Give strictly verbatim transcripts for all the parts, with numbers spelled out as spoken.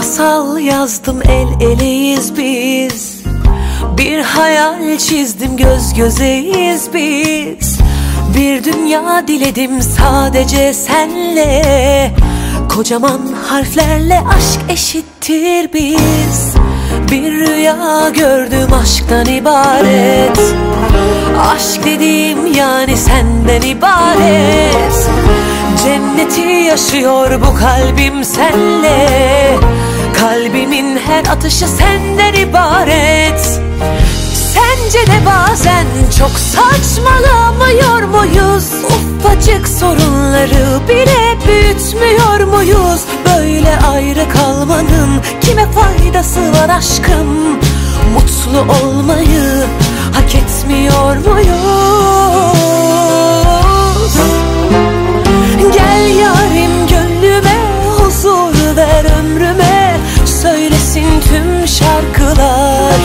masal yazdım, el eleyiz biz. Bir hayal çizdim, göz gözeyiz biz. Bir dünya diledim sadece senle. Kocaman harflerle aşk eşittir biz. Bir rüya gördüm aşktan ibaret. Aşk dediğim yani senden ibaret. Cenneti yaşıyor bu kalbim senle. Kalbimin her atışı senden ibaret. Sence de bazen çok saçmalamıyor muyuz? Ufacık sorunları bile büyütmüyor muyuz? Böyle ayrı kalmanın kime faydası var aşkım? Mutlu olmayı hak etmiyor muyuz? Gel yarim gönlüme, huzur ver ömrüme. Söylesin tüm şarkılar.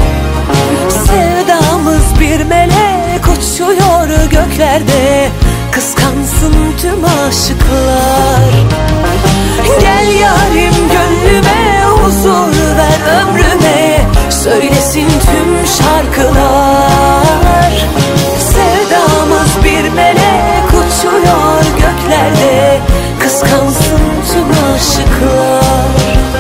Sevdamız bir melek uçuyor göklerde. Kıskansın tüm aşıklar. Gel yarim gönlüme, huzur ver ömrüme. Söylesin tüm şarkılar. Sevdamız bir melek uçuyor göklerde. Kıskansın tüm aşıklar.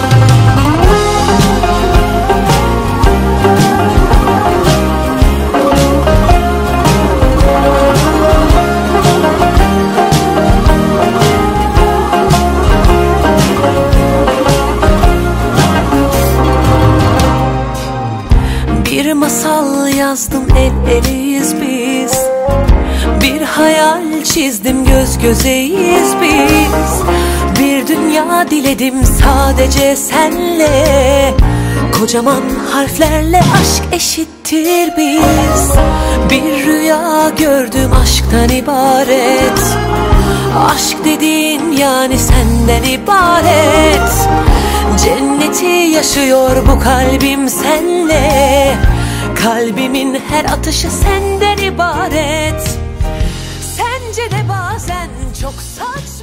Bir masal yazdım, el eleyiz biz. Bir hayal çizdim, göz gözeyiz biz. Bir dünya diledim sadece senle. Kocaman harflerle aşk eşittir biz. Bir rüya gördüm aşktan ibaret. Aşk dediğin yani senden ibaret. Cenneti yaşıyor bu kalbim senle. Kalbimin her atışı senden ibaret. Sence de bazen çok saçma